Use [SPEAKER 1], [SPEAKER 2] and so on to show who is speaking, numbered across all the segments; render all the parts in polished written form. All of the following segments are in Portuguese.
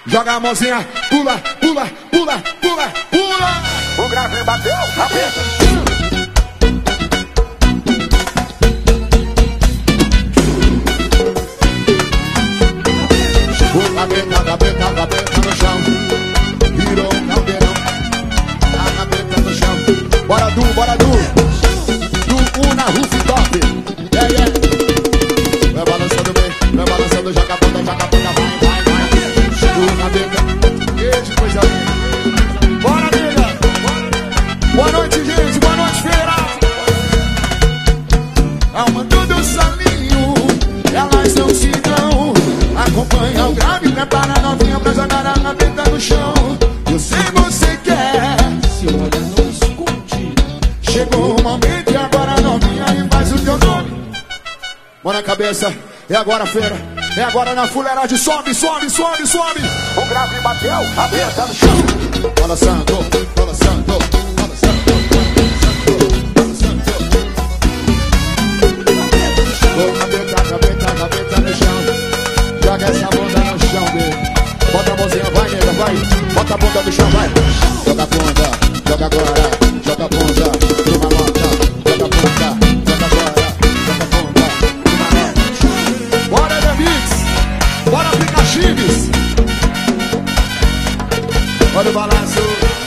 [SPEAKER 1] Joga a mãozinha, pula, pula, pula, pula, pula.
[SPEAKER 2] O grave bateu, cabeça.
[SPEAKER 1] O cabeça no chão. Virou um caldeirão. A cabeça no chão. Bora Du, bora Du. Du na rooftop. Yeah, yeah. Vai balançando bem, vai balançando, joga a bunda, vai, vai, vai. Du na beca. Que coisa linda. Bora, nega. Boa noite, gente. Boa noite, feira. Alma do salinho, elas não se dão. Acompanha o grave, prepara a novinha pra jogar a cabeça no chão. Eu sei você quer, se olha não esconde. Chegou o momento e agora a novinha e faz o teu nome. Mão na cabeça, é agora feira. É agora na fuleiragem, sobe, sobe, sobe, sobe.
[SPEAKER 2] O grave bateu, cabeça no chão.
[SPEAKER 1] Balançando, balançando, balançando, balançando. Cabeça no chão. Joga essa bunda no chão, dele. Bota a mãozinha, vai, nega, vai. Bota a bunda no chão, vai. Joga a bunda, joga agora. Joga a bunda, numa nota. Joga a bunda, joga agora. Joga a bunda, numa nota. Bora, Remix. Bora, aplicativos. Olha o balanço.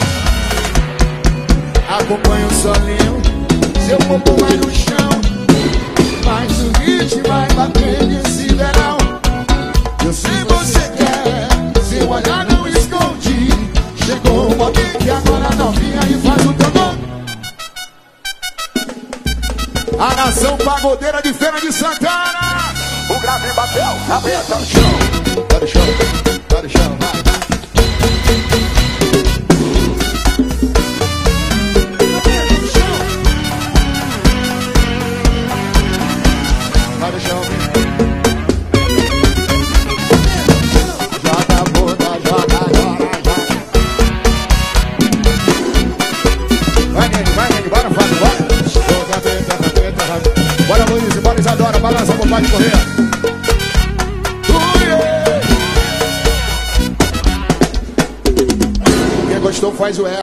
[SPEAKER 1] Acompanha o solinho. Seu popô vai no chão. Mas o hit vai bater nesse verão. Eu sei você quer, seu olhar não esconde. Chegou o momento que agora a novinha e faz o teu nome. A nação pagodeira de Feira de Santana.
[SPEAKER 2] O grave bateu, cabeça no chão.
[SPEAKER 1] Tá no chão, tá no chão, vai. Vai no chão, joga a bunda, joga agora, joga. Vai, Nene, bora, Fábio, bora. Joga a teta, bora, Luiz, bora, Isadora, balança, papai de correr. Quem gostou faz o